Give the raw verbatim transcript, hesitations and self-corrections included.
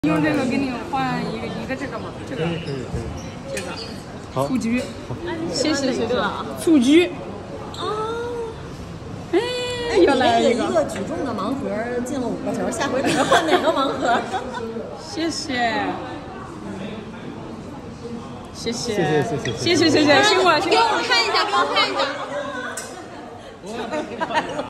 用这个给你换一个一个这个吗？这个。可以可以可以。这个。好。醋橘。谢谢谢谢。醋橘。哦。哎，又来一个。 一个举重的盲盒进了五个球，下回你们换哪个盲盒？ 谢谢。谢谢。 谢谢谢谢谢谢谢谢，辛苦了辛苦了。 给我们看一下，给我看一下。